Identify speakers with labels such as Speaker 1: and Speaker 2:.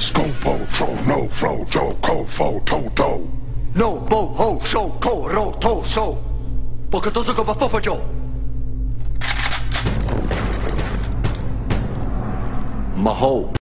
Speaker 1: Scopo, tro, no, fro, jo, ko, fo, to, do.
Speaker 2: No, bo, ho, sho, ko, ro, to, so. Pokatozo ko ba popojo? Maho.